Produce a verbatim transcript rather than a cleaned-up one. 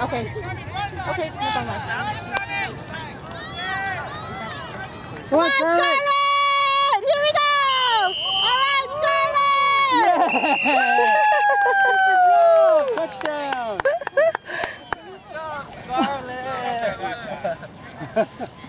Okay. Okay, move on. Come on, Scarlett! Here we go! All right, Scarlett! Yeah! Touchdown! Good job, Scarlett!